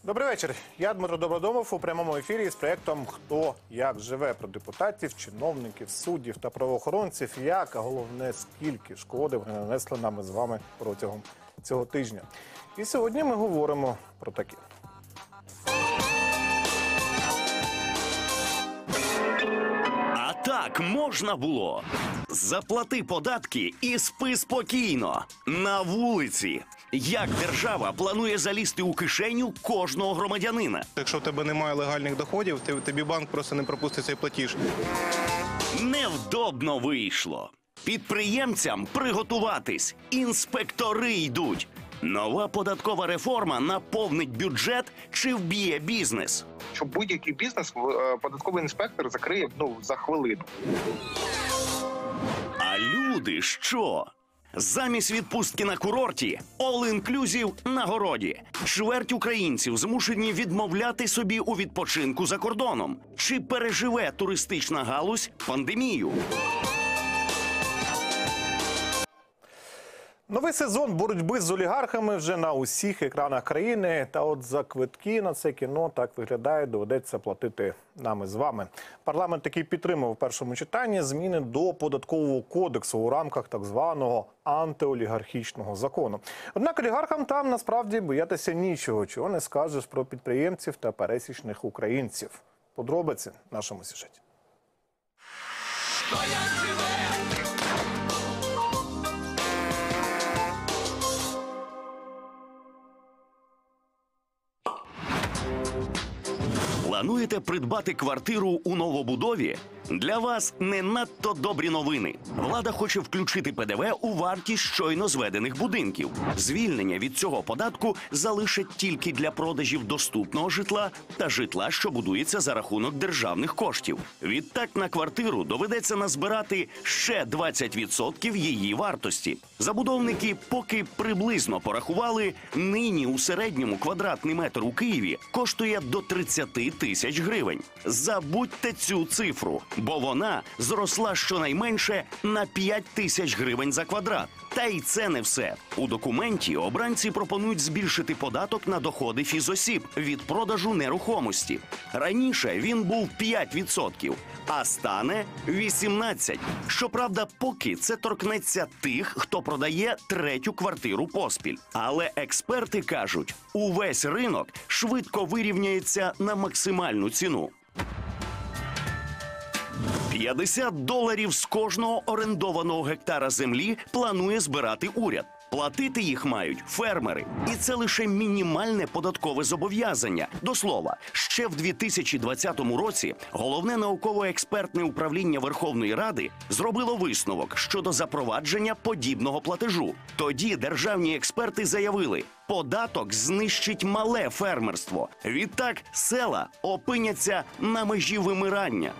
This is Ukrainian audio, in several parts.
Добрий вечір. Я Дмитро Добродомов у прямому ефірі з проєктом «Хто як живе» про депутатів, чиновників, суддів та правоохоронців, як, а головне, скільки шкоди вони нанесли нам з вами протягом цього тижня. І сьогодні ми говоримо про таке. А так можна було. Заплати податки і спи спокійно. На вулиці. Як держава планує залізти у кишеню кожного громадянина? Якщо в тебе немає легальних доходів, тобі банк просто не пропустить цей платіж. Невдобно вийшло. Підприємцям приготуватись. Інспектори йдуть. Нова податкова реформа наповнить бюджет чи вб'є бізнес? Що будь-який бізнес податковий інспектор закриє за хвилину. А люди що? Замість відпустки на курорті – all-inclusive на городі. Чверть українців змушені відмовляти собі у відпочинку за кордоном. Чи переживе туристична галузь пандемію? Новий сезон боротьби з олігархами вже на усіх екранах країни. Та от за квитки на це кіно так виглядає, доведеться платити нам із вами. Парламент таки підтримав у першому читанні зміни до податкового кодексу у рамках так званого антиолігархічного закону. Однак олігархам там насправді боятися нічого, чого не скажеш про підприємців та пересічних українців. Подробиці в нашому сюжеті. Плануєте придбати квартиру у новобудові? Для вас не надто добрі новини. Влада хоче включити ПДВ у вартість щойно зведених будинків. Звільнення від цього податку залишать тільки для продажів доступного житла та житла, що будується за рахунок державних коштів. Відтак на квартиру доведеться назбирати ще 20% її вартості. Забудовники поки приблизно порахували, нині у середньому квадратний метр у Києві коштує до 30 тисяч гривень. Забудьте цю цифру, бо вона зросла щонайменше на 5 тисяч гривень за квадрат. Та й це не все. У документі обранці пропонують збільшити податок на доходи фізосіб від продажу нерухомості. Раніше він був 5%, а стане 18%. Щоправда, поки це торкнеться тих, хто продає третю квартиру поспіль. Але експерти кажуть, увесь ринок швидко вирівняється на максимальну ціну. $50 з кожного орендованого гектара землі планує збирати уряд. Платити їх мають фермери. І це лише мінімальне податкове зобов'язання. До слова, ще в 2020 році Головне науково-експертне управління Верховної Ради зробило висновок щодо запровадження подібного платежу. Тоді державні експерти заявили, податок знищить мале фермерство. Відтак села опиняться на межі вимирання.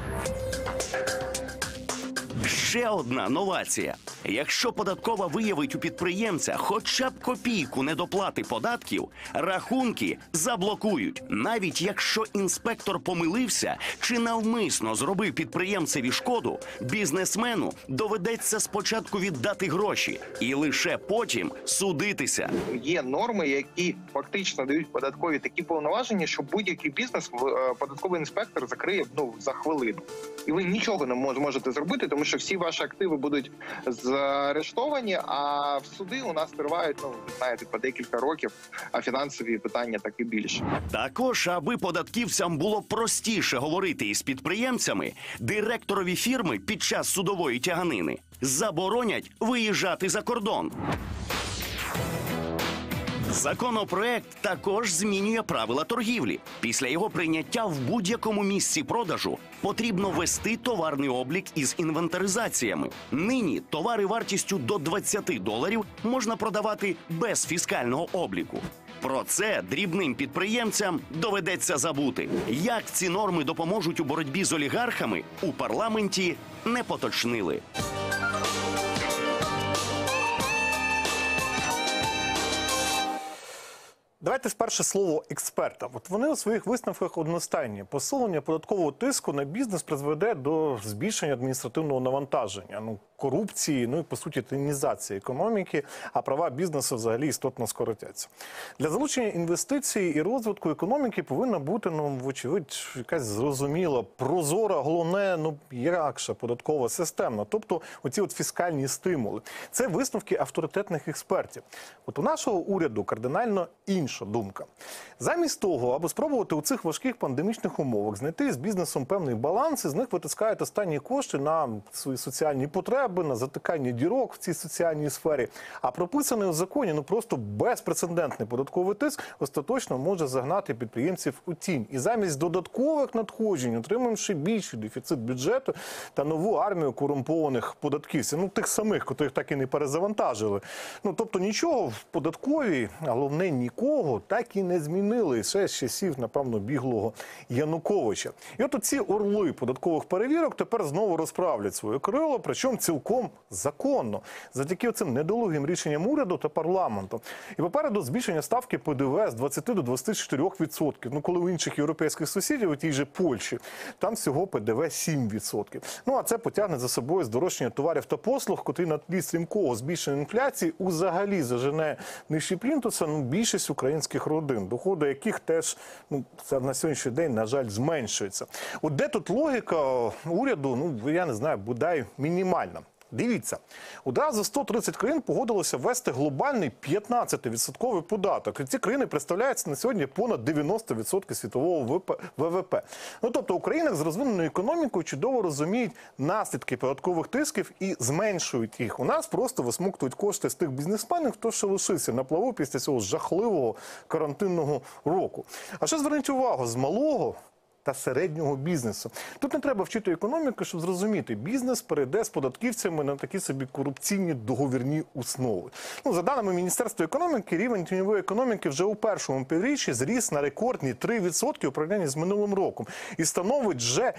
Ще одна новація. Якщо податкова виявить у підприємця хоча б копійку недоплати податків, рахунки заблокують. Навіть якщо інспектор помилився чи навмисно зробив підприємцеві шкоду, бізнесмену доведеться спочатку віддати гроші і лише потім судитися. Є норми, які фактично дають податкові такі повноваження, що будь-який бізнес податковий інспектор закриє за хвилину. І ви нічого не зможете зробити, тому що всі ваші активи будуть заарештовані, а в суди у нас тривають, по декілька років, а фінансові питання так і більше. Також, аби податківцям було простіше говорити із підприємцями, директорові фірми під час судової тяганини заборонять виїжджати за кордон. Законопроект також змінює правила торгівлі. Після його прийняття в будь-якому місці продажу потрібно вести товарний облік із інвентаризаціями. Нині товари вартістю до $20 можна продавати без фіскального обліку. Про це дрібним підприємцям доведеться забути. Як ці норми допоможуть у боротьбі з олігархами, у парламенті не поточнили. Давайте спершу слово експерта. От вони у своїх висновках одностайні. Посилення податкового тиску на бізнес призведе до збільшення адміністративного навантаження, корупції, і, по суті, тінізації економіки, а права бізнесу взагалі істотно скоротяться. Для залучення інвестицій і розвитку економіки повинна бути, вочевидь, якась зрозуміла, прозора, головне, м'якша податкова система. Тобто оці фіскальні стимули. Це висновки авторитетних експертів. От у нашого уряду кардинально інша думка. Замість того, аби спробувати у цих важких пандемічних умовах знайти з бізнесом певний баланс, із них витискають останні кошти на свої соціальні потреби, на затикання дірок в цій соціальній сфері. А прописаний у законі просто безпрецедентний податковий тиск остаточно може загнати підприємців у тінь. І замість додаткових надходжень отримуємо ще більший дефіцит бюджету та нову армію корумпованих податківців. Тих самих, котрих так і не перезавантажили. Тобто нічого в податковій, а головне нікого, так і не змінили. Ще з часів, напевно, біглого Януковича. І от ці орли податкових перевірок тепер знову розправлять своє крило, причому цілком законно, завдяки цим недолугим рішенням уряду та парламенту. І попереду збільшення ставки ПДВ з 20 до 24%. Коли у інших європейських сусідів, у тій же Польщі, там всього ПДВ 7%. А це потягне за собою здорожчання товарів та послуг, котрі на тлі стрімкого збільшення інфляції взагалі зажене нижче плінтуса більшість українських родин, доходи яких теж на сьогоднішній день, на жаль, зменшуються. От де тут логіка уряду, я не знаю, бодай мінімальна. Дивіться, одразу 130 країн погодилося ввести глобальний 15% податок. І ці країни представляють на сьогодні понад 90% світового ВВП. Тобто Україна з розвиненою економікою чудово розуміють наслідки податкових тисків і зменшують їх. У нас просто висмоктують кошти з тих бізнесменів, хто ще лишився на плаву після цього жахливого карантинного року. А ще зверніть увагу, з малого та середнього бізнесу. Тут не треба вчити економіку, щоб зрозуміти, бізнес перейде з податківцями на такі собі корупційні договірні основи. За даними Міністерства економіки, рівень тіньової економіки вже у першому півріччі зріс на рекордні 3% у порівнянні з минулим роком і становить вже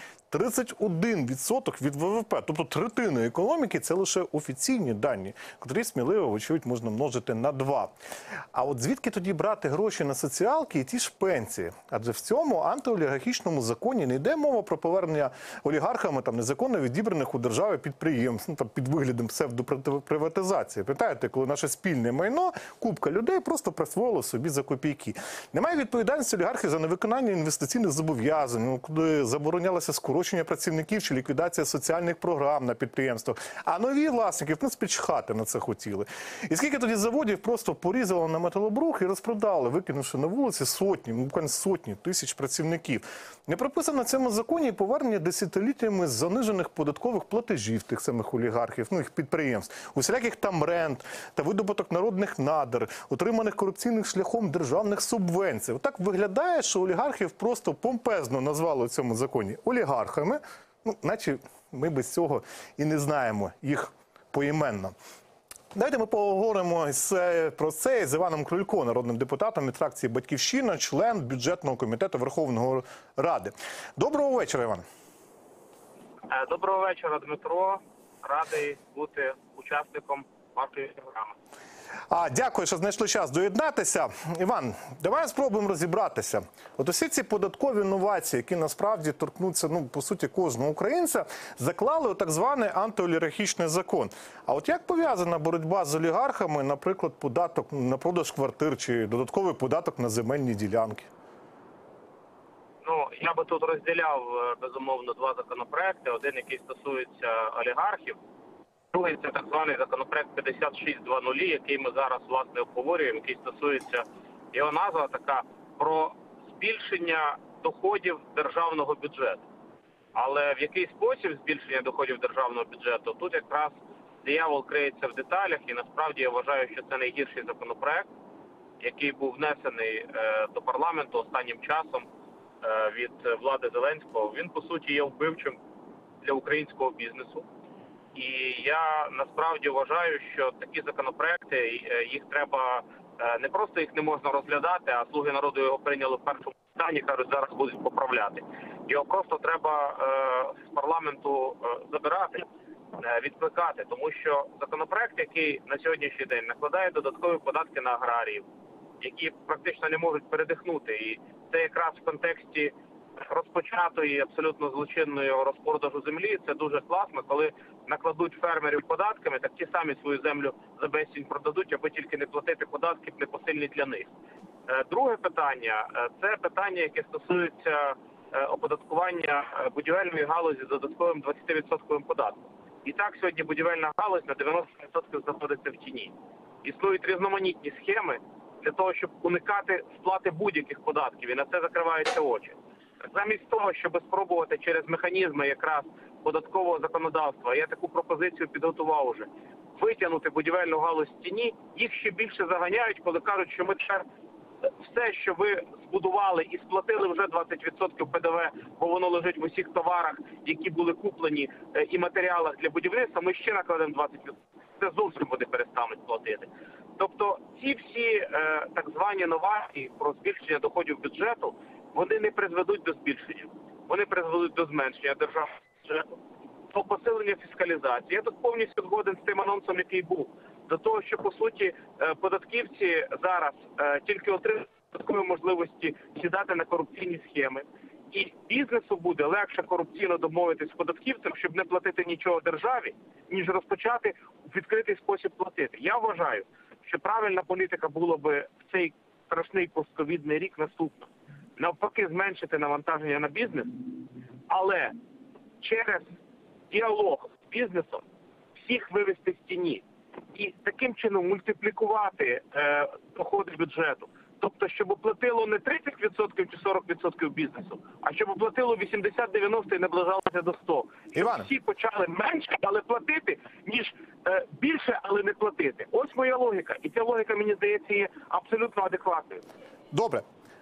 31% від ВВП. Тобто третина економіки – це лише офіційні дані, котрі сміливо, вочевидь, можна множити на 2. А от звідки тоді брати гроші на соціалки і ті ж пенсії? Адже в цьому антиолігархічному законі не йде мова про повернення олігархами незаконно відібраних у держави підприємств під виглядом псевдоприватизації. Пам'ятаєте, коли наше спільне майно, купка людей просто присвоїла собі за копійки. Немає відповідальності олігархів за невиконання інвестиційних зобов'язань, коли заборонялося скорочення працівників чи ліквідація соціальних програм на підприємствах. А нові власники, в принципі, чхати на це хотіли. І скільки тоді заводів просто порізало на металобрух і розпродали, викинувши на вулиці буквально сотні тисяч працівників. Не прописано в цьому законі і повернення десятиліттями занижених податкових платежів тих самих олігархів, їх підприємств, усіляких там рент та видобуток народних надр, отриманих корупційним шляхом державних субвенцій. Отак виглядає, що олігархів просто помпезно назвали в цьому законі олігархами, наче ми без цього і не знаємо їх поіменно. Давайте ми поговоримо про це з Іваном Крулько, народним депутатом від фракції «Батьківщина», член бюджетного комітету Верховної Ради. Доброго вечора, Іван. Доброго вечора, Дмитро. Радий бути учасником вашої програми. Дякую, що знайшли час доєднатися. Іван, давай спробуємо розібратися. От усі ці податкові новації, які насправді торкнуться, по суті, кожного українця, заклали у так званий антиолігархічний закон. А от як пов'язана боротьба з олігархами, наприклад, податок на продаж квартир чи додатковий податок на земельні ділянки? Я би тут розділяв, безумовно, два законопроекти. Один, який стосується олігархів. Другий – це так званий законопроект 5600, який ми зараз, власне, обговорюємо, який стосується, його назва така, про збільшення доходів державного бюджету. Але в який спосіб збільшення доходів державного бюджету, тут якраз диявол криється в деталях, і насправді я вважаю, що це найгірший законопроект, який був внесений до парламенту останнім часом від влади Зеленського. Він, по суті, є вбивчим для українського бізнесу. І я насправді вважаю, що такі законопроекти, їх треба, не просто їх не можна розглядати, а «Слуги народу» його прийняли в першому читанні, кажуть, зараз будуть поправляти. Його просто треба з парламенту забирати, відкликати, тому що законопроект, який на сьогоднішній день накладає додаткові податки на аграріїв, які практично не можуть передихнути. І це якраз в контексті розпочатої абсолютно злочинної розпродажу землі. Це дуже класно, коли накладуть фермерів податками, так ті самі свою землю за безцінь продадуть, аби тільки не платити податки непосильні для них. Друге питання – це питання, яке стосується оподаткування будівельної галузі з додатковим 20% податком. І так сьогодні будівельна галузь на 90% знаходиться в тіні. Існують різноманітні схеми для того, щоб уникати сплати будь-яких податків, і на це закриваються очі. Замість того, щоб спробувати через механізми якраз податкового законодавства, я таку пропозицію підготував уже, витягнути будівельну галузь з тіні, їх ще більше заганяють, коли кажуть, що ми тепер все, що ви збудували і сплатили вже 20% ПДВ, бо воно лежить в усіх товарах, які були куплені, і матеріалах для будівництва, ми ще накладемо 20%. Це зовсім вони перестануть платити. Тобто ці всі так звані новації про збільшення доходів бюджету, вони не призведуть до збільшення. Вони призведуть до зменшення державного бюджету, до посилення фіскалізації. Я тут повністю згоден з тим анонсом, який був. До того, що, по суті, податківці зараз тільки отримують додаткові можливості сідати на корупційні схеми. І бізнесу буде легше корупційно домовитись з податківцем, щоб не платити нічого державі, ніж розпочати в відкритий спосіб платити. Я вважаю, що правильна політика була би в цей страшний постковідний рік наступна. Навпаки, зменшити навантаження на бізнес, але через діалог з бізнесом всіх вивести з тіні. І таким чином мультиплікувати доходи бюджету. Тобто, щоб платило не 30% чи 40% бізнесу, а щоб платило 80-90% і наближалося до 100%. Щоб всі почали менше, але платити, ніж більше, але не платити. Ось моя логіка. І ця логіка, мені здається, є абсолютно адекватною. Добре.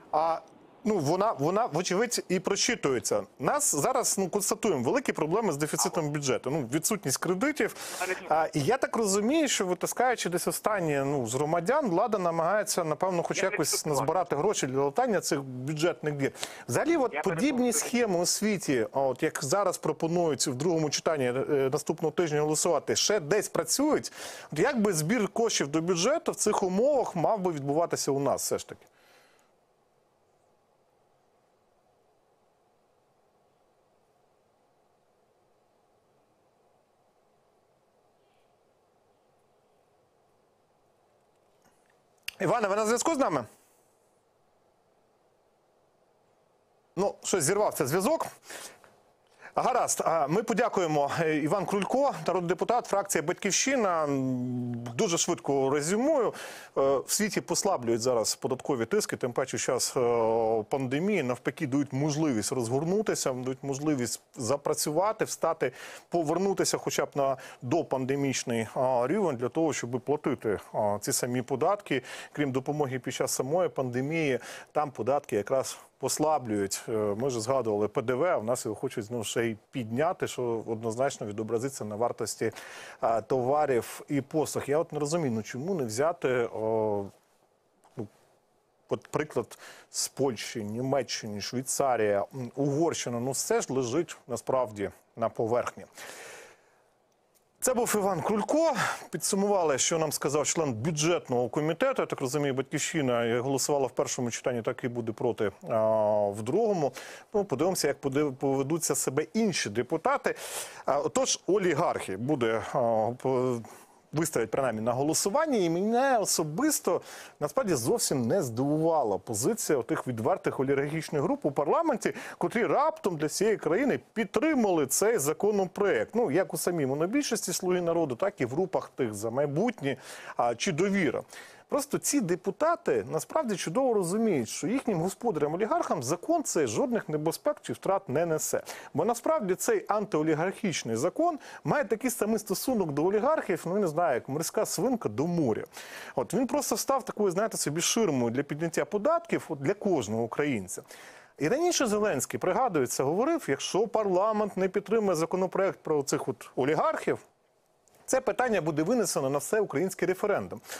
Вона вочевидь і прочитується. Нас зараз констатуємо великі проблеми з дефіцитом бюджету. Відсутність кредитів. І я так розумію, що витискаючи десь останні з громадян, влада намагається, напевно, хоч якось назбирати гроші для латання цих бюджетних дір. Взагалі, подібні схеми у світі, як зараз пропонують в другому читанні наступного тижня голосувати, ще десь працюють. Як би збір коштів до бюджету в цих умовах мав би відбуватися у нас все ж таки? Іване, ви на зв'язку з нами? Щось зірвався зв'язок. Гаразд. Ми подякуємо. Іван Крулько, народний депутат, фракція «Батьківщина». Дуже швидко резюмую. В світі послаблюють зараз податкові тиски, тим паче час пандемії. Навпаки, дають можливість розгорнутися, дають можливість запрацювати, встати, повернутися хоча б на допандемічний рівень для того, щоб платити ці самі податки. Крім допомоги під час самої пандемії, там податки якраз послаблюють. Ми вже згадували ПДВ, а в нас його хочуть знову ще й підняти, що однозначно відобразиться на вартості товарів і послуг. Я не розумію, чому не взяти приклад з Польщі, Німеччини, Швейцарія, Угорщина. Все ж лежить насправді на поверхні. Це був Іван Крулько. Підсумували, що нам сказав член бюджетного комітету. Я так розумію, «Батьківщина» голосувала в першому читанні, так і буде проти в другому. Подивимося, як поведуться себе інші депутати. Отож, олігархи виставлять принаймні на голосування, і мене особисто насправді зовсім не здивувала позиція тих відвертих олігархічних груп у парламенті, котрі раптом для всієї країни підтримали цей законопроект. Як у самій монобільшості «Слуги народу», так і в групах тих «За майбутнє» чи «Довіра». Просто ці депутати насправді чудово розуміють, що їхнім господарям-олігархам закон цей жодних небезпек чи втрат не несе. Бо насправді цей антиолігархічний закон має такий самий стосунок до олігархів, не знаю, як морська свинка до моря. Він просто став такою, собі ширмою для підняття податків для кожного українця. І раніше Зеленський, пригадується, говорив, якщо парламент не підтримує законопроект про цих олігархів, це питання буде винесено на всеукраїнський референдум.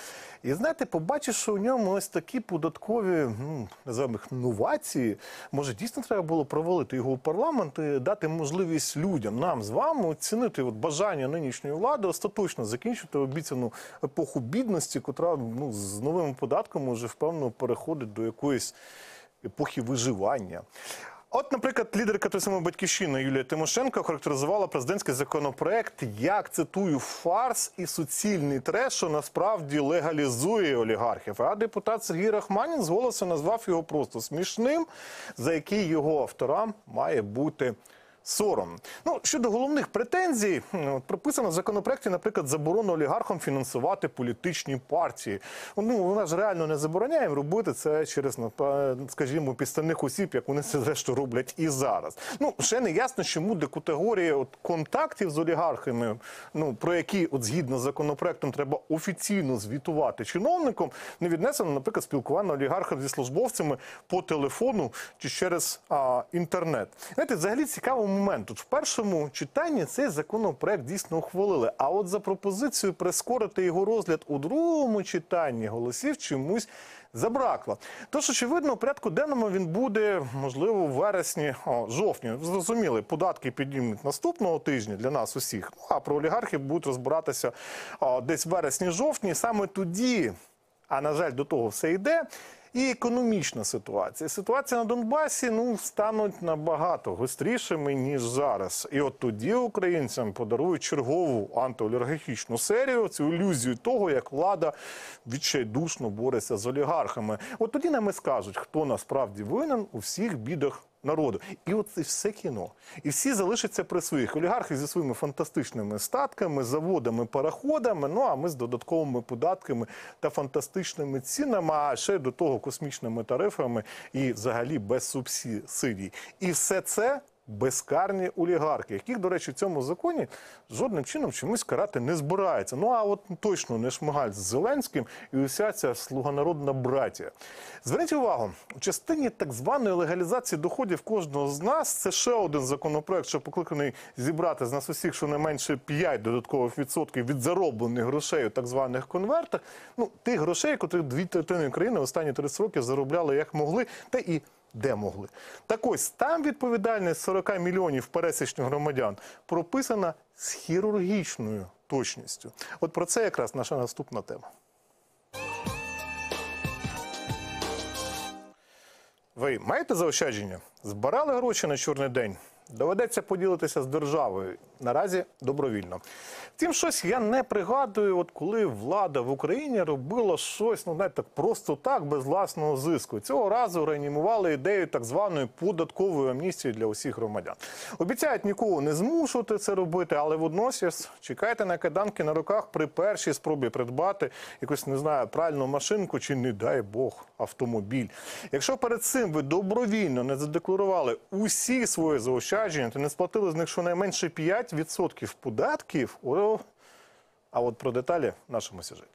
І знаєте, побачивши у ньому ось такі податкові, називаємо їх, новації, може дійсно треба було провалити його у парламент і дати можливість людям, нам з вами, оцінити бажання нинішньої влади остаточно закінчити обіцяну епоху бідності, котра з новими податками вже впевнено переходить до якоїсь епохи виживання. От, наприклад, лідерка той самої «Батьківщини» Юлія Тимошенко охарактеризувала президентський законопроект як, цитую, фарс і суцільний треш, що насправді легалізує олігархів. А депутат Сергій Рахманін з голосу назвав його просто смішним, за який його авторам має бути сором. Щодо головних претензій, прописано в законопроекті, наприклад, заборону олігархам фінансувати політичні партії. Вона ж реально не забороняє їм робити це через, скажімо, підставних осіб, як вони це зрештою роблять і зараз. Ще не ясно, чому до категорії контактів з олігархами, про які, згідно з законопроектом, треба офіційно звітувати чиновникам, не віднесено, наприклад, спілкування олігарха зі службовцями по телефону чи через інтернет. Знаєте, взагалі цікаво момент. Тут в першому читанні цей законопроект дійсно ухвалили, а от за пропозицію прискорити його розгляд у другому читанні голосів чомусь забракло. Тож, очевидно, у порядку денному він буде, можливо, в вересні, жовтні. Зрозуміли, податки піднімуть наступного тижня для нас усіх, а про олігархів будуть розбиратися десь в вересні-жовтні. Саме тоді, а на жаль, до того все йде, і економічна ситуація. Ситуація на Донбасі, стануть набагато гострішими, ніж зараз. І от тоді українцям подарують чергову антиолігархічну серію, цю ілюзію того, як влада відчайдушно бореться з олігархами. От тоді нам і скажуть, хто насправді винен у всіх бідах народу. І от це все кіно. І всі залишаться при своїх. Олігархи зі своїми фантастичними статками, заводами, пароходами, а ми з додатковими податками та фантастичними цінами, а ще до того космічними тарифами і взагалі без субсидій. І все це безкарні олігархи, яких, до речі, в цьому законі жодним чином чомусь карати не збирається. А от точно не Шмигаль з Зеленським і уся ця слуганародна братія. Зверніть увагу, у частині так званої легалізації доходів кожного з нас, це ще один законопроект, що покликаний зібрати з нас усіх щонайменше 5 додаткових відсотків від зароблених грошей у так званих конвертах, тих грошей, котрих 2/3 країни останні 30 років заробляли як могли, та і де могли. Так ось, там відповідальність 40 мільйонів пересічних громадян прописана з хірургічною точністю. От про це якраз наша наступна тема. Ви маєте заощадження? Збирали гроші на чорний день? Доведеться поділитися з державою. Наразі добровільно. Втім, щось я не пригадую, коли влада в Україні робила щось, просто так, без власного зиску. Цього разу реанімували ідею так званої податкової амністії для усіх громадян. Обіцяють нікого не змушувати це робити, але водночас чекайте на кайданки на руках при першій спробі придбати якусь, пральну машинку чи, не дай Бог, автомобіль. Якщо перед цим ви добровільно не задекларували усі свої заощадження, то не сплатили з них щонайменше 5% податків, а от про деталі в нашому сюжеті.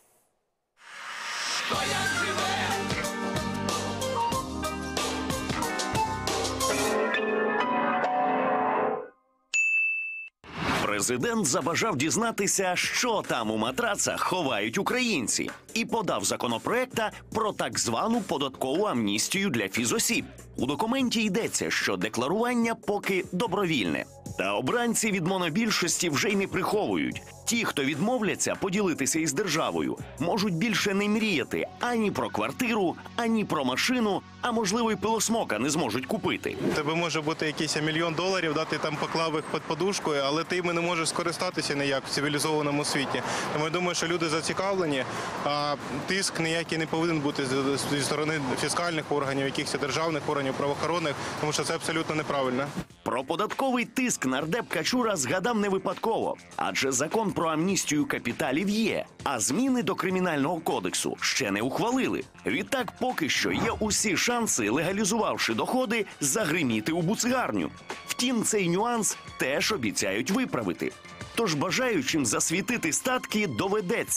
Президент забажав дізнатися, що там у матрацах ховають українці, і подав законопроекта про так звану податкову амністію для фізосіб. У документі йдеться, що декларування поки добровільне. Та обранці від монобільшості вже й не приховують. Ті, хто відмовляться поділитися із державою, можуть більше не мріяти ані про квартиру, ані про машину, а можливо й пилосмока не зможуть купити. У тебе може бути якийсь $1 мільйон, ти там поклав їх під подушкою, але ти не можеш скористатися ніяк в цивілізованому світі. Тому я думаю, що люди зацікавлені, а тиск ніякий не повинен бути зі сторони фіскальних органів, якихось державних органів, правоохоронних, тому що це абсолютно неправильно. Про податковий тиск нардеп Качура згадав не випадково, адже закон про амністію капіталів є, а зміни до Кримінального кодексу ще не ухвалили. Відтак поки що є усі шанси, легалізувавши доходи, загриміти у буцегарню. Втім, цей нюанс теж обіцяють виправити. Тож бажаючим засвітити статки доведеться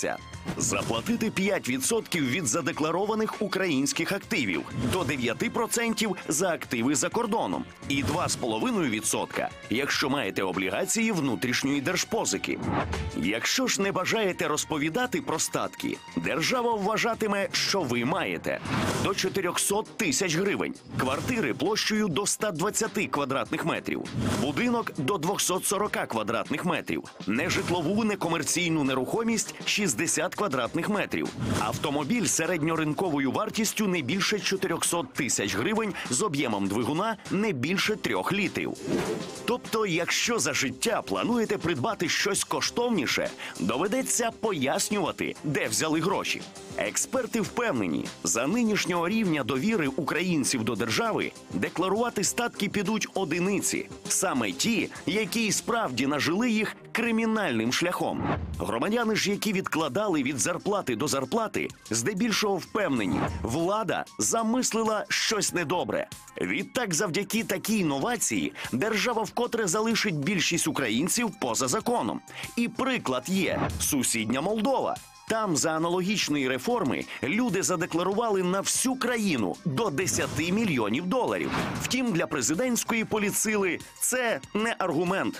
Заплатити 5% від задекларованих українських активів, до 9% за активи за кордоном і 2,5%, якщо маєте облігації внутрішньої держпозики. Якщо ж не бажаєте розповідати про статки, держава вважатиме, що ви маєте до 400 тисяч гривень, квартири площею до 120 квадратних метрів, будинок до 240 квадратних метрів, нежитлову некомерційну нерухомість 60 квадратних метрів, автомобіль середньоринковою вартістю не більше 400 тисяч гривень з об'ємом двигуна не більше 3 літрів. Тобто, якщо за життя плануєте придбати щось коштовніше, доведеться пояснювати, де взяли гроші. Експерти впевнені, за нинішнього рівня довіри українців до держави декларувати статки підуть одиниці. Саме ті, які справді нажили їх кримінальним шляхом. Громадяни ж, які відкладали від зарплати до зарплати, здебільшого впевнені, влада замислила щось недобре. Відтак, завдяки такій інновації, держава вкотре залишить більшість українців поза законом. І приклад є – сусідня Молдова. Там за аналогічної реформи люди задекларували на всю країну до 10 мільйонів доларів. Втім, для президентської політсили це не аргумент.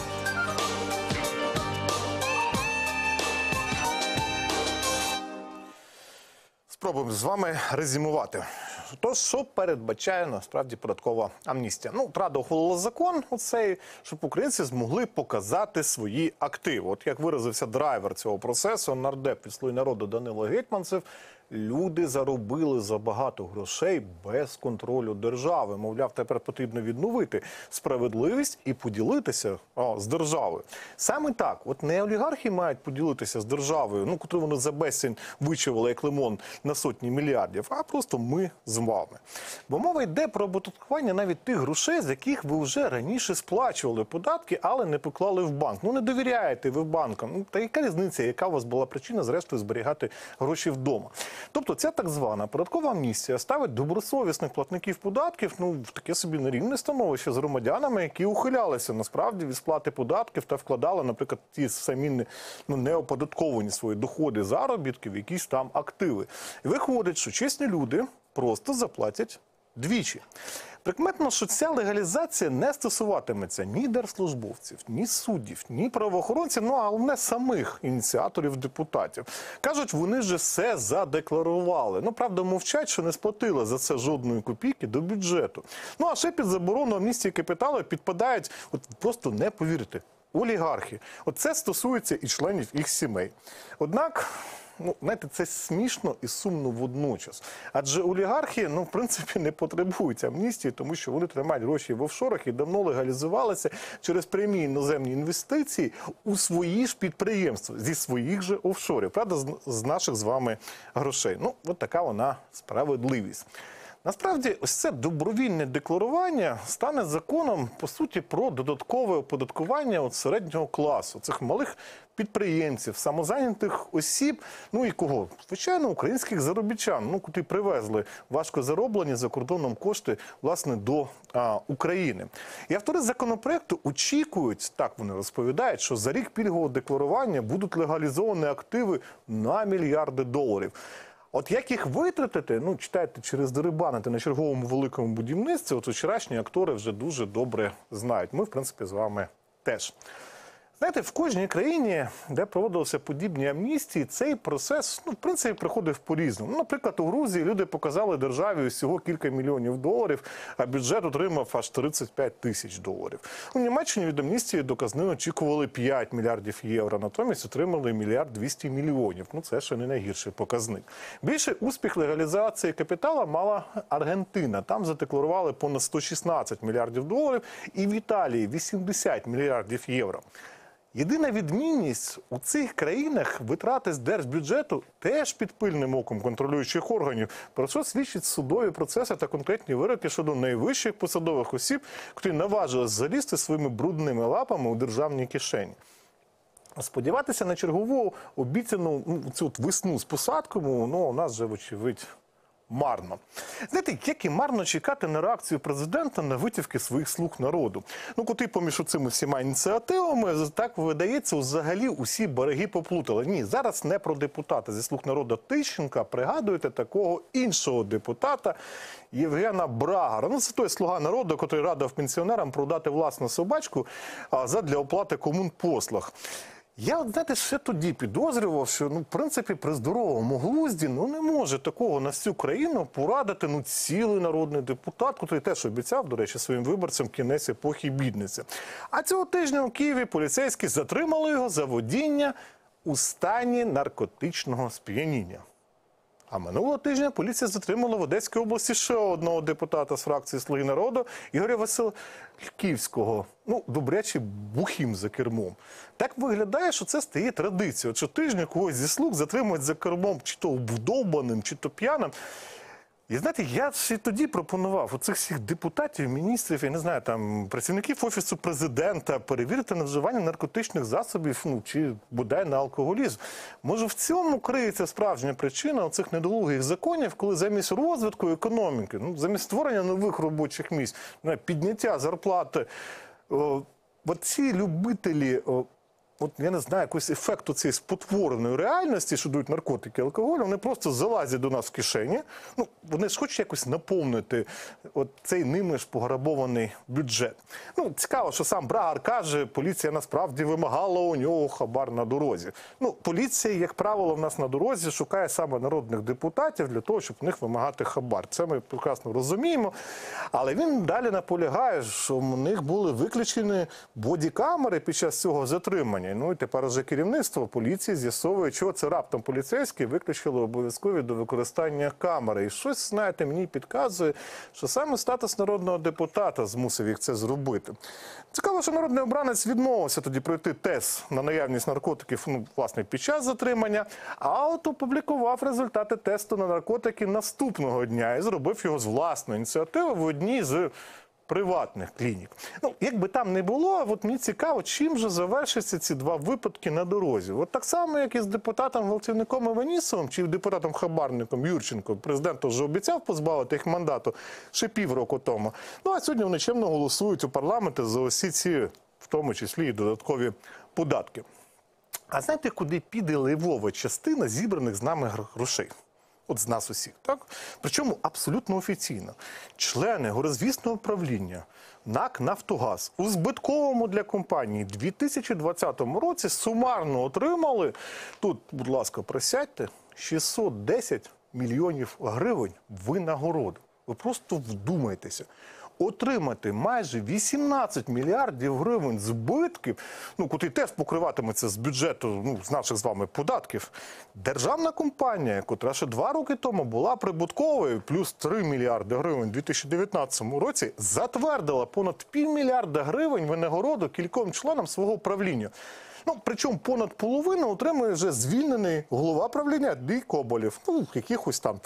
Спробуємо з вами резюмувати. То, що передбачає насправді податкова амністія? Ну, Рада ухвалила закон оцей, щоб українці змогли показати свої активи. От як виразився драйвер цього процесу, нардеп від «Слуги народу» Данило Гетманцев, люди заробили забагато грошей без контролю держави. Мовляв, тепер потрібно відновити справедливість і поділитися з державою. Саме так, от не олігархи мають поділитися з державою, ну, котру вони за безцінь вичавили, як лимон, на сотні мільярдів, а просто ми з вами. Бо мова йде про оподаткування навіть тих грошей, з яких ви вже раніше сплачували податки, але не поклали в банк. Ну, не довіряєте ви банкам. Ну, та яка різниця, яка у вас була причина, зрештою, зберігати гроші вдома? Тобто ця так звана податкова амністія ставить добросовісних платників податків в таке собі нерівне становище з громадянами, які ухилялися насправді від сплати податків та вкладали, наприклад, ті самі неоподатковані свої доходи, заробітки в якісь там активи. І виходить, що чесні люди просто заплатять двічі. Прикметно, що ця легалізація не стосуватиметься ні держслужбовців, ні суддів, ні правоохоронців, ну, а головне самих ініціаторів депутатів. Кажуть, вони ж все задекларували. Ну, правда, мовчать, що не сплатили за це жодної копійки до бюджету. Ну, а ще під заборону амністії капіталу підпадають, от просто не повірите, олігархи. От це стосується і членів їх сімей. Однак, ну, знаєте, це смішно і сумно водночас. Адже олігархи, в принципі, не потребують амністії, тому що вони тримають гроші в офшорах і давно легалізувалися через прямі іноземні інвестиції у свої ж підприємства, зі своїх же офшорів. Правда, з наших з вами грошей. Ну, от така вона справедливість. Насправді, ось це добровільне декларування стане законом, по суті, про додаткове оподаткування середнього класу, цих малих підприємців, самозайнятих осіб, ну і кого? Звичайно, українських заробітчан, котрі привезли важко зароблені за кордоном кошти, власне, до України. І автори законопроекту очікують, так вони розповідають, що за рік пільгового декларування будуть легалізовані активи на мільярди доларів. От як їх витратити, читайте, через дерибанити на черговому великому будівництві, от вчорашні актори вже дуже добре знають. Ми, в принципі, з вами теж. Знаєте, в кожній країні, де проводилися подібні амністії, цей процес, в принципі, приходив по-різному. Наприклад, у Грузії люди показали державі всього кілька мільйонів доларів, а бюджет отримав аж 35 тисяч доларів. У Німеччині від амністії до казни очікували 5 мільярдів євро, натомість отримали 1 200 мільйонів. Це ще не найгірший показник. Більший успіх легалізації капіталу мала Аргентина. Там задекларували понад 116 мільярдів доларів і в Італії 80 мільярдів євро. Єдина відмінність – у цих країнах витрати з держбюджету теж під пильним оком контролюючих органів, про що свідчать судові процеси та конкретні вироки щодо найвищих посадових осіб, які наважились залізти своїми брудними лапами у державні кишені. Сподіватися на чергову обіцяну цю весну з посадками, у нас вже, вочевидь, марно. Знаєте, як і марно чекати на реакцію президента на витівки своїх слуг народу. Ну, коти поміж цими всіма ініціативами, так видається, взагалі усі береги поплутали. Ні, зараз не про депутата зі слуг народу Тищенка, пригадуєте такого іншого депутата Євгена Брагара. Ну, це той слуга народу, який радив пенсіонерам продати власну собачку задля оплати комунпослуг. Я, знаєте, ще тоді підозрював, що, в принципі, при здоровому глузді, не може такого на всю країну порадити, цілий народний депутат, який теж обіцяв, до речі, своїм виборцям кінець епохи бідниці. А цього тижня у Києві поліцейські затримали його за водіння у стані наркотичного сп'яніння. А минулого тижня поліція затримала в Одеській області ще одного депутата з фракції «Слуги народу» Ігоря Васильківського. Добряче бухим за кермом. Так виглядає, що це стає традицією. Щотижня когось зі слуг затримують за кермом чи то обдовбаним, чи то п'яним. І знаєте, я ще тоді пропонував оцих всіх депутатів, міністрів, я не знаю, там, працівників Офісу Президента перевірити на вживання наркотичних засобів, чи бодай на алкоголізм. Може, в цьому криється справжня причина оцих недолугих законів, коли замість розвитку економіки, замість створення нових робочих місць, підняття зарплати, оці любителі, я не знаю, якогось ефекту цієї спотвореної реальності, що дають наркотики і алкоголь, вони просто залазять до нас в кишені. Вони ж хочуть якось наповнити цей ними ж пограбований бюджет. Цікаво, що сам Брагар каже, поліція насправді вимагала у нього хабар на дорозі. Поліція, як правило, в нас на дорозі шукає саме народних депутатів для того, щоб в них вимагати хабар. Це ми прекрасно розуміємо. Але він далі наполягає, що в них були виключені бодікамери під час цього затримання. І тепер вже керівництво поліції з'ясовує, чого це раптом поліцейські виключили обов'язкові до використання камери. І щось, знаєте, мені підказує, що саме статус народного депутата змусив їх це зробити. Цікаво, що народний обранець відмовився тоді пройти тест на наявність наркотиків, власне, під час затримання, а опублікував результати тесту на наркотики наступного дня і зробив його з власної ініціативи в одній з приватних клінік. Як би там не було, мені цікаво, чим же завершаться ці два випадки на дорозі. Так само, як і з депутатом-гвалтівником Іванісовим, чи депутатом-хабарником Юрченко. Президент вже обіцяв позбавити їх мандату ще півроку тому. А сьогодні вони чемно голосують у парламенті за усі ці, в тому числі, і додаткові податки. А знаєте, куди піде левова частина зібраних з нами грошей? З нас усіх, так? Причому абсолютно офіційно. Члени горизвісного правління НАК «Нафтогаз» у збитковому для компанії 2020 році сумарно отримали, тут, будь ласка, присядьте, 610 мільйонів гривень винагороду. Ви просто вдумайтеся. Отримати майже 18 мільярдів гривень збитків, котрі теж покриватиметься з бюджету, з наших з вами податків. Державна компанія, котра ще 2 роки тому була прибутковою, плюс 3 мільярди гривень у 2019 році, затвердила понад півмільярда гривень винагороду кільком членам свого правління. Причому понад половину отримує вже звільнений голова правління Андрій Коболєв. Якихось там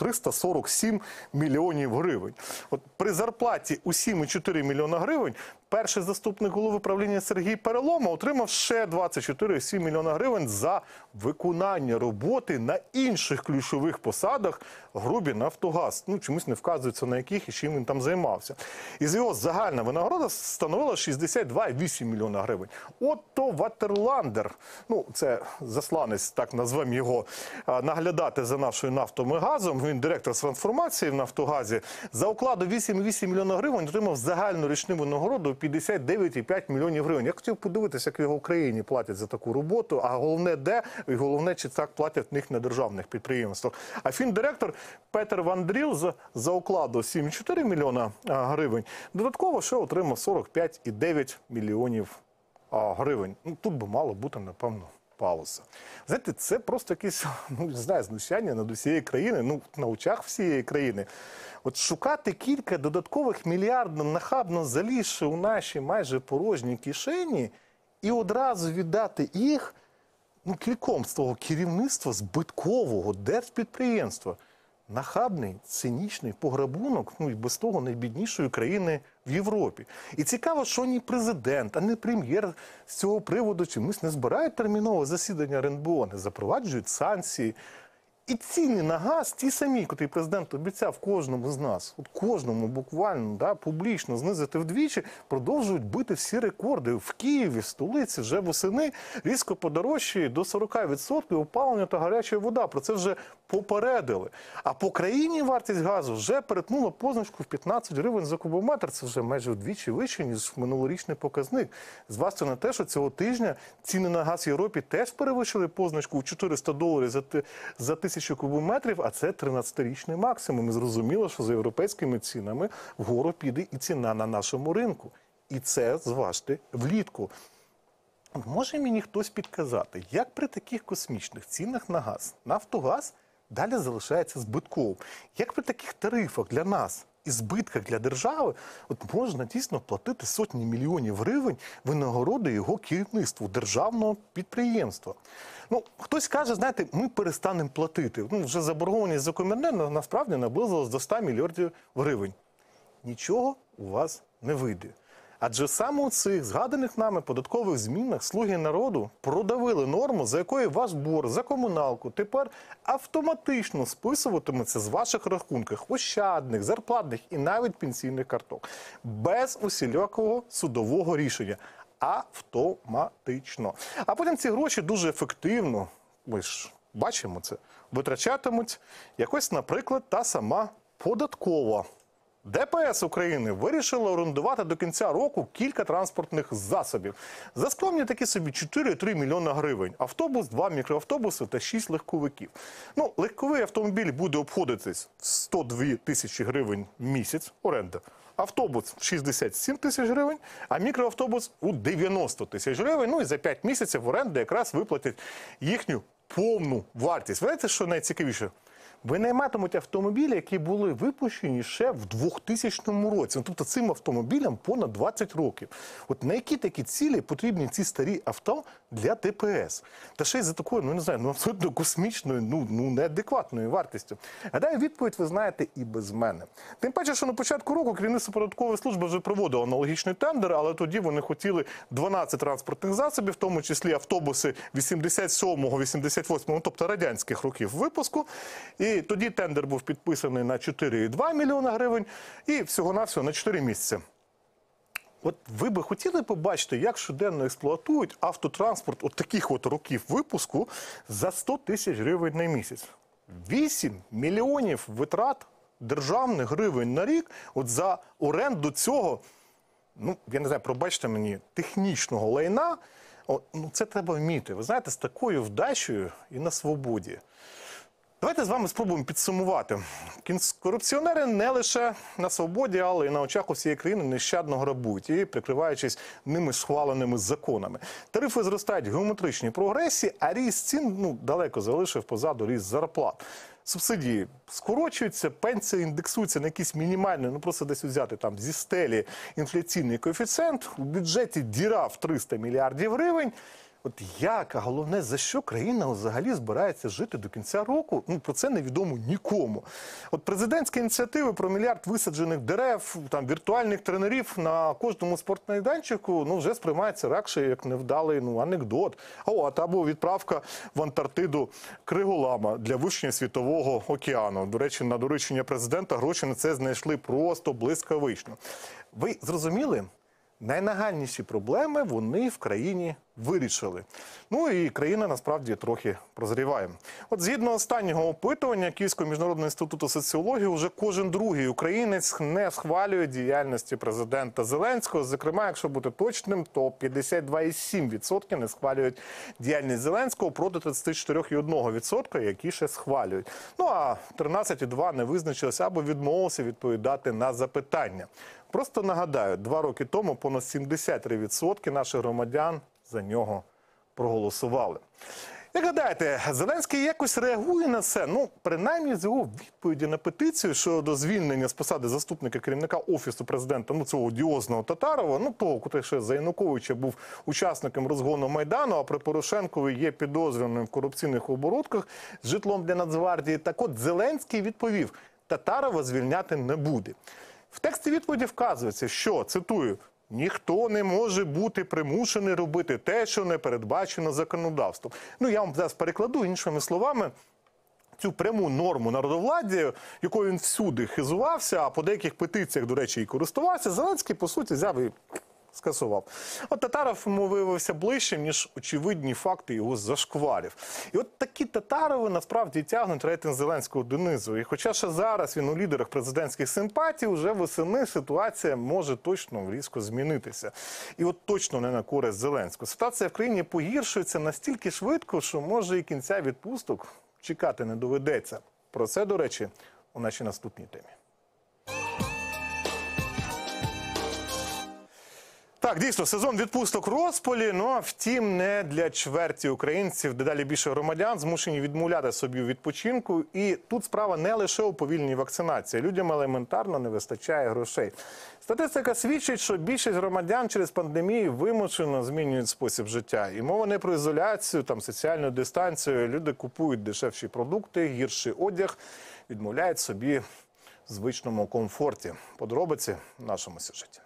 347 мільйонів гривень. При зарплаті у 7,4 мільйона гривень перший заступник голови правління Сергій Перелома отримав ще 24,7 мільйона гривень за виконання роботи на інших ключових посадах групі «Нафтогаз». Чомусь не вказується, на яких і чим він там займався. Із його загальна винагорода становила 62,8 мільйона гривень. Отто Ватерландер, це засланець, так назвемо його, наглядати за нашою нафтою і газом, він директор з трансформації в «Нафтогазі», за окладу 8,8 мільйона гривень отримав загальну річну винагороду 59,5 мільйонів гривень. Я хотів подивитися, як його в Україні платять за таку роботу, а головне де, і головне, чи так платять в них на державних підприємствах. А фіндиректор Петер Вандріл за окладу 7,4 мільйона гривень додатково ще отримав 45,9 мільйонів гривень. Тут би мало бути, напевно, пауза. Знаєте, це просто якесь, не знаю, знущання над усією країною, на очах всієї країни. Шукати кілька додаткових мільярдів, нахабно залізши у наші майже порожні кишені, і одразу віддати їх кільком з того керівництва збиткового держпідприємства. Нахабний, цинічний пограбунок, і без того найбіднішої країни в Європі. І цікаво, що ні президент, а ні прем'єр з цього приводу чомусь не збирають термінове засідання РНБО, не запроваджують санкції. І ціни на газ, ті самі, котрі президент обіцяв кожному з нас, от кожному буквально, да, публічно знизити вдвічі, продовжують бити всі рекорди. В Києві, в столиці, вже восени різко подорожчає до 40% опалення та гаряча вода. Про це вже попередили. А по країні вартість газу вже перетнула позначку в 15 гривень за кубометр. Це вже майже вдвічі вище, ніж минулорічний показник. Зважте на те, що цього тижня ціни на газ в Європі теж перевищили позначку у $400 за 1000 кубометрів, а це 13-річний максимум. І зрозуміло, що за європейськими цінами вгору піде і ціна на нашому ринку. І це, зважте, влітку. Може мені хтось підказати, як при таких космічних цінах на газ Нафтогаз далі залишається збитковим? Як при таких тарифах для нас і збитках для держави от можна дійсно платити сотні мільйонів гривень винагороди його керівництву державного підприємства? Ну, хтось каже, знаєте, ми перестанемо платити. Ну, вже заборгованість за комірне насправді наблизилась до 100 мільярдів гривень. Нічого у вас не вийде. Адже саме у цих згаданих нами податкових змінах «Слуги народу» продавили норму, за якою ваш борг за комуналку тепер автоматично списуватиметься з ваших рахунків ощадних, зарплатних і навіть пенсійних карток. Без усілякого судового рішення. Автоматично. А потім ці гроші дуже ефективно, ми ж бачимо це, витрачатимуть якось, наприклад, та сама податкова. ДПС України вирішила орендувати до кінця року кілька транспортних засобів. За скромні такі собі 4,3 мільйона гривень. Автобус, 2 мікроавтобуси та 6 легковиків. Ну, легковий автомобіль буде обходитись в 102 тисячі гривень в місяць оренда. Автобус 67 тисяч гривень, а мікроавтобус у 90 тисяч гривень. Ну і за 5 місяців оренди якраз виплатять їхню повну вартість. Знаєте, що найцікавіше? Винайматимуть автомобілі, які були випущені ще в 2000 році. Тобто цим автомобілям понад 20 років. От на які такі цілі потрібні ці старі авто для ДПС? Та ще й за такою, ну не знаю, абсолютно космічною, неадекватною вартістю. Гадаю, відповідь ви знаєте і без мене. Тим паче, що на початку року керівництво податкової служби вже проводило аналогічний тендер, але тоді вони хотіли 12 транспортних засобів, в тому числі автобуси 87-го, 88-го, тобто радянських років випуску. І тоді тендер був підписаний на 4,2 мільйона гривень і всього-навсього на 4 місяці. От ви би хотіли побачити, як щоденно експлуатують автотранспорт от таких от років випуску за 100 тисяч гривень на місяць? 8 мільйонів витрат державних гривень на рік от за оренду цього, ну, я не знаю, пробачте мені, технічного лайна. Це треба вміти. Ви знаєте, з такою вдачею і на свободі. Давайте з вами спробуємо підсумувати. Корупціонери не лише на свободі, але й на очах усієї країни нещадно грабують і прикриваючись ними схваленими законами. Тарифи зростають в геометричній прогресії, а ріст цін далеко залишив позаду ріст зарплат. Субсидії скорочуються, пенсії індексуються на якісь мінімальні, просто десь взяти там зі стелі інфляційний коефіцієнт, у бюджеті діра в 300 мільярдів гривень. От як, а головне, за що країна взагалі збирається жити до кінця року? Про це невідомо нікому. От президентські ініціативи про мільярд висаджених дерев, там, віртуальних тренерів на кожному спортмайданчику, вже сприймається радше як невдалий анекдот. Або відправка в Антарктиду криголама для вивчення світового океану. До речі, на доручення президента гроші на це знайшли просто блискавично. Ви зрозуміли? Найнагальніші проблеми вони в країні вирішили. І країна насправді трохи прозріває. От згідно останнього опитування Київського міжнародного інституту соціології, вже кожен другий українець не схвалює діяльності президента Зеленського. Зокрема, якщо бути точним, то 52,7% не схвалюють діяльність Зеленського проти 34,1%, які ще схвалюють. А 13,2% не визначилися або відмовилися відповідати на запитання. Просто нагадаю, 2 роки тому понад 73% наших громадян за нього проголосували. Як гадаєте, Зеленський якось реагує на це? Принаймні з його відповіді на петицію щодо звільнення з посади заступника керівника Офісу президента, цього одіозного Татарова, того, котрий ще за Януковича був учасником розгону Майдану, а при Порошенкові є підозрюваним в корупційних оборудках з житлом для Нацгвардії. Так от, Зеленський відповів, Татарова звільняти не буде. В тексті відповіді вказується, що, цитую, «ніхто не може бути примушений робити те, що не передбачено законодавством». Я вам зараз перекладу іншими словами. цю пряму норму народовладдя, якою він всюди хизувався, а по деяких петиціях, до речі, і користувався, Зеленський, по суті, взяв і скасував. От Татаров йому виявився ближчим, ніж очевидні факти його зашкварів. І от такі Татарови насправді тягнуть рейтинг Зеленського донизу. І хоча ще зараз він у лідерах президентських симпатій, вже восени ситуація може точно різко змінитися. І от точно не на користь Зеленського. Ситуація в країні погіршується настільки швидко, що може і кінця відпусток чекати не доведеться. Про це, до речі, у нашій наступній темі. Так, дійсно, сезон відпусток в розпалі, ну, втім, не для чверті українців. Дедалі більше громадян змушені відмовляти собі у відпочинку. І тут справа не лише у повільній вакцинації. Людям елементарно не вистачає грошей. Статистика свідчить, що більшість громадян через пандемію вимушено змінюють спосіб життя. І мова не про ізоляцію, там, соціальну дистанцію. Люди купують дешевші продукти, гірший одяг, відмовляють собі в звичному комфорті. Подробиці в нашому сюжеті.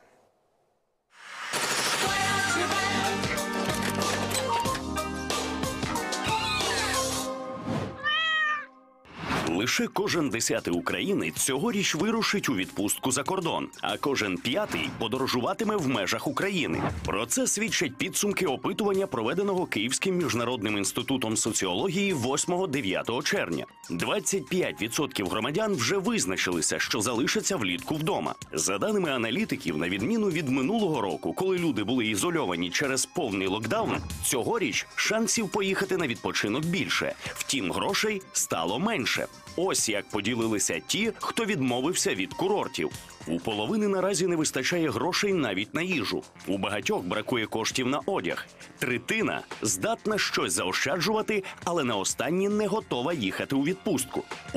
Лише кожен 10-й українець цьогоріч вирушить у відпустку за кордон, а кожен 5-й подорожуватиме в межах України. Про це свідчать підсумки опитування, проведеного Київським міжнародним інститутом соціології 8-9 червня. 25% громадян вже визначилися, що залишаться влітку вдома. За даними аналітиків, на відміну від минулого року, коли люди були ізольовані через повний локдаун, цьогоріч шансів поїхати на відпочинок більше. Втім, грошей стало менше. Ось як поділилися ті, хто відмовився від курортів. У половини наразі не вистачає грошей навіть на їжу. У багатьох бракує коштів на одяг. Третина здатна щось заощаджувати, але на останнє не готова їхати у відпустку. У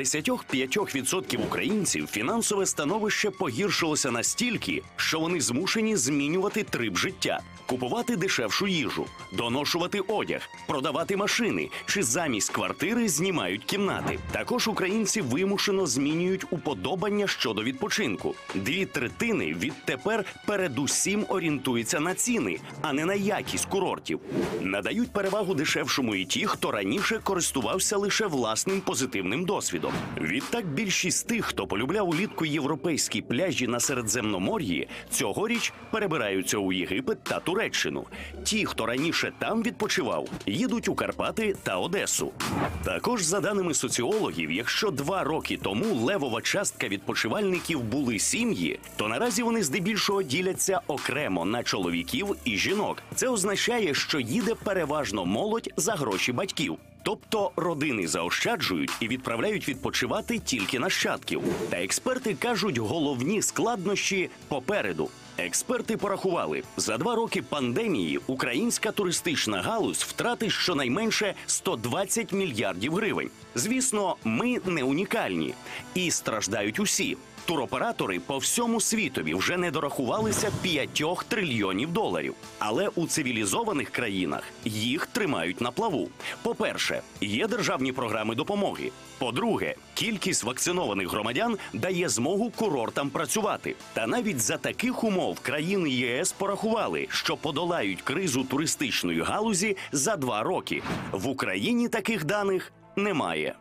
55% українців фінансове становище погіршилося настільки, що вони змушені змінювати триб життя. Купувати дешевшу їжу, доношувати одяг, продавати машини чи замість квартири знімають кімнати. Також українці вимушено змінюють уподобання щодо відпочинку. 2/3 відтепер передусім орієнтуються на ціни, а не на якість курортів. Надають перевагу дешевшому і ті, хто раніше користувався лише власним позитивним досвідом. Відтак більшість тих, хто полюбляв улітку європейські пляжі на Середземномор'ї, цьогоріч перебираються у Єгипет та Туреччину. Ті, хто раніше там відпочивав, їдуть у Карпати та Одесу. Також, за даними соціологів, якщо 2 роки тому левова частка відпочивальників були сім'ї, то наразі вони здебільшого діляться окремо на чоловіків і жінок. Це означає, що їде переважно молодь за гроші батьків. Тобто родини заощаджують і відправляють відпочивати тільки нащадків. Та експерти кажуть, головні складнощі попереду. Експерти порахували, за 2 роки пандемії українська туристична галузь втратить щонайменше 120 мільярдів гривень. Звісно, ми не унікальні. І страждають усі. Туроператори по всьому світові вже не дорахувалися 5 трильйонів доларів. Але у цивілізованих країнах їх тримають на плаву. По-перше, є державні програми допомоги. По-друге, кількість вакцинованих громадян дає змогу курортам працювати. Та навіть за таких умов країни ЄС порахували, що подолають кризу туристичної галузі за 2 роки. В Україні таких даних немає.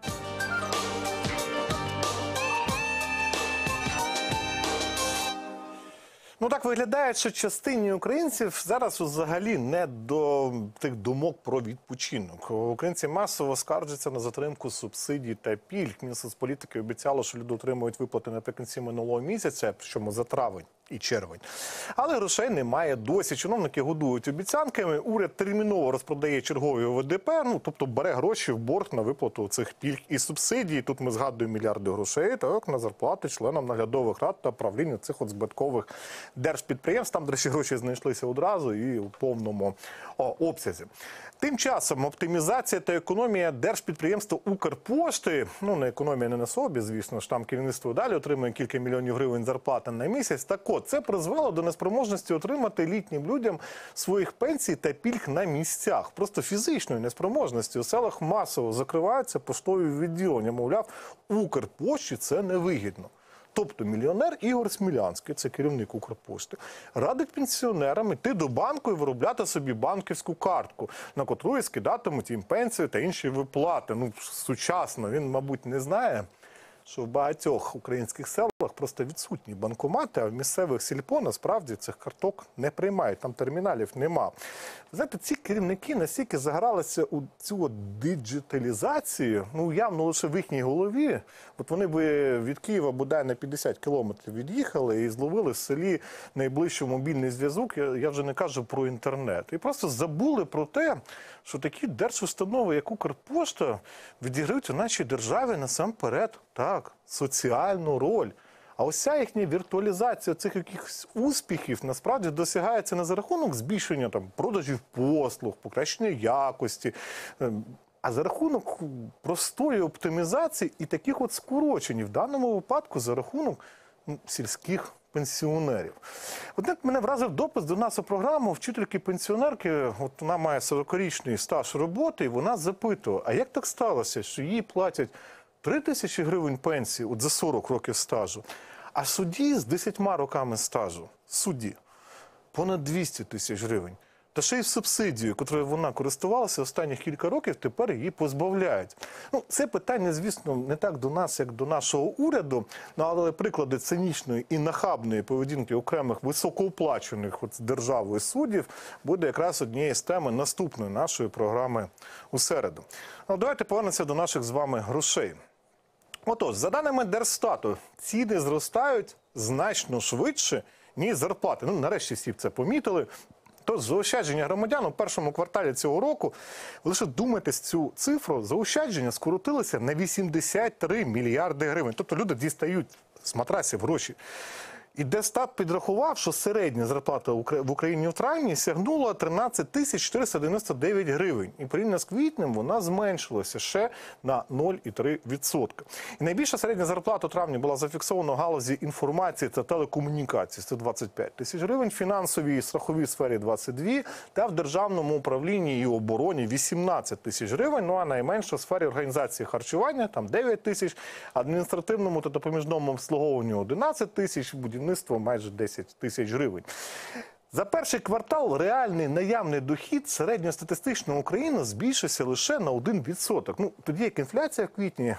Ну так виглядає, що частині українців зараз взагалі не до тих думок про відпочинок. Українці масово скаржаться на затримку субсидій та пільг. Мінсоцполітики обіцяло, що люди отримують виплати наприкінці минулого місяця, причому за травень і червень. Але грошей немає досі. Чиновники годують обіцянками. Уряд терміново розпродає чергові ОВДП, тобто бере гроші в борг на виплату цих пільг і субсидій. Тут ми згадуємо мільярди грошей на зарплати членам наглядових рад та правління цих збиткових держпідприємств. Там, до речі, гроші знайшлися одразу і у повному обсязі. Тим часом оптимізація та економія держпідприємства Укрпошти, не економія не на собі, звісно ж, там керівництво далі отримує кілька мільйонів гривень зарплати на місяць. Так от, це призвело до неспроможності отримати літнім людям своїх пенсій та пільг на місцях. Просто фізичної неспроможності. У селах масово закриваються поштові відділення. Мовляв, Укрпошті це невигідно. Тобто мільйонер Ігор Смілянський, це керівник Укрпошти, радить пенсіонерам йти до банку і виробляти собі банківську картку, на котру і скидатимуть їм пенсію та інші виплати. Ну, сучасно, він, мабуть, не знає, що в багатьох українських селах просто відсутні банкомати, а в місцевих сільпо насправді цих карток не приймають, там терміналів нема. Знаєте, ці керівники настільки загралися у цю диджиталізацію, ну явно лише в їхній голові. От вони би від Києва бодай на 50 кілометрів від'їхали і зловили в селі найближчий мобільний зв'язок, я вже не кажу про інтернет. І просто забули про те, що такі держустанови, як Укрпошта, відіграють у нашій державі насамперед, так, соціальну роль. А ось ця їхня віртуалізація цих якихось успіхів насправді досягається не за рахунок збільшення там продажів послуг, покращення якості, а за рахунок простої оптимізації і таких от скорочень. В даному випадку за рахунок сільських пенсіонерів. Однак мене вразив допис до нас у програму вчительки-пенсіонерки. От вона має 40-річний стаж роботи, і вона запитує, а як так сталося, що їй платять 3 тисячі гривень пенсії от за 40 років стажу, а судді з 10 роками стажу, судді, понад 200 тисяч гривень. Та ще й субсидію, якою вона користувалася останніх кілька років, тепер її позбавляють. Ну, це питання, звісно, не так до нас, як до нашого уряду, але приклади цинічної і нахабної поведінки окремих високооплачених от державою суддів буде якраз однією з тем наступної нашої програми у середу. Ну, давайте повернемося до наших з вами грошей. Отож, за даними Держстату, ціни зростають значно швидше, ніж зарплати. Ну, нарешті всі це помітили. Тож заощадження громадян у першому кварталі цього року, лише думайтесь цю цифру, заощадження скоротилися на 83 мільярди гривень. Тобто люди дістають з матрасів гроші. І Держстат підрахував, що середня зарплата в Україні в травні сягнула 13 тисяч 499 гривень. І порівняно з квітнем вона зменшилася ще на 0,3%. І найбільша середня зарплата у травні була зафіксована в галузі інформації та телекомунікації – 125 тисяч гривень, в фінансовій і страховій сфері – 22, та в державному управлінні і обороні – 18 тисяч гривень. Ну а найменша в сфері організації харчування – там 9 тисяч, адміністративному та допоміжному обслуговуванню – 11 тисяч, будівництво майже 10 тисяч гривень. За перший квартал реальний наявний дохід середньостатистичного України збільшився лише на 1%. Ну, тоді як інфляція в квітні,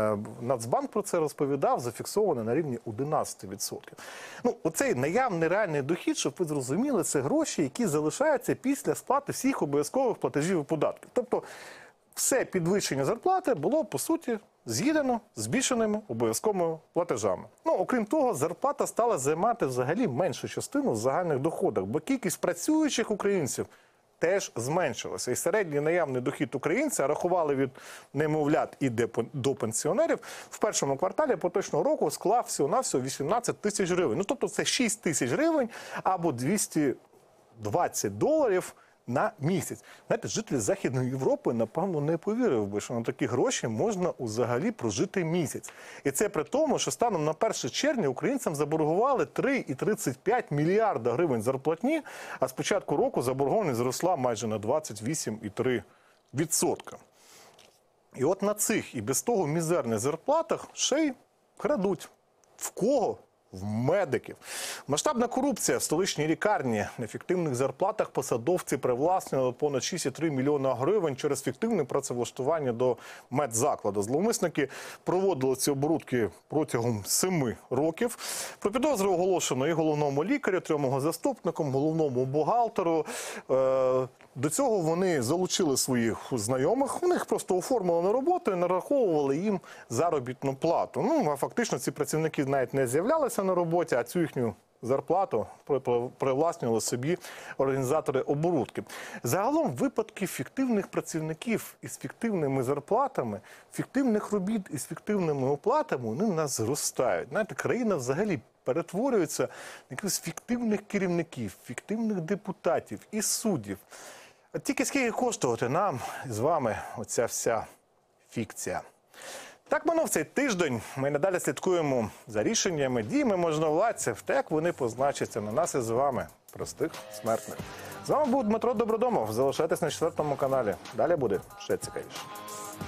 Нацбанк про це розповідав, зафіксована на рівні 11%. Ну, оцей наявний реальний дохід, щоб ви зрозуміли, це гроші, які залишаються після сплати всіх обов'язкових платежів і податків. Тобто все підвищення зарплати було, по суті, з'їдено збільшеними обов'язковими платежами. Ну, окрім того, зарплата стала займати взагалі меншу частину в загальних доходах, бо кількість працюючих українців теж зменшилася. І середній наявний дохід українця, рахували від немовлят і до пенсіонерів, в першому кварталі поточного року склав всього-навсього 18 тисяч гривень. Ну, тобто це 6 тисяч гривень або $220 на місяць. Знаєте, жителі Західної Європи, напевно, не повірив би, що на такі гроші можна взагалі прожити місяць. І це при тому, що станом на 1 червня українцям заборгували 3,35 мільярда гривень зарплатні, а з початку року заборгованість зросла майже на 28,3%. І от на цих і без того мізерних зарплатах ще й крадуть. В кого? В медиків. Масштабна корупція в столичній лікарні. На фіктивних зарплатах посадовці привласнили понад 6,3 мільйона гривень через фіктивне працевлаштування до медзакладу. Зловмисники проводили ці оборудки протягом 7 років. Про підозру оголошено і головному лікарю, 3 його заступникам, головному бухгалтеру. До цього вони залучили своїх знайомих, вони їх просто оформили на роботу і нараховували їм заробітну плату. Ну, а фактично ці працівники навіть не з'являлися на роботі, а цю їхню зарплату привласнювали собі організатори оборудки. Загалом випадки фіктивних працівників із фіктивними зарплатами, фіктивних робіт із фіктивними оплатами, вони в нас зростають. Знаєте, країна взагалі перетворюється на якихось фіктивних керівників, фіктивних депутатів і суддів. От тільки скільки коштувати нам з вами оця вся фікція. Так минув цей тиждень. Ми надалі слідкуємо за рішеннями, діями можновладців, та як вони позначаться на нас із вами, простих смертних. З вами був Дмитро Добродомов. Залишайтесь на 4 каналі. Далі буде ще цікавіше.